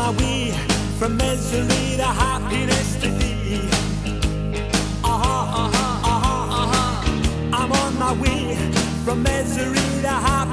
my way from misery to happiness today. I'm on my way from misery to happiness.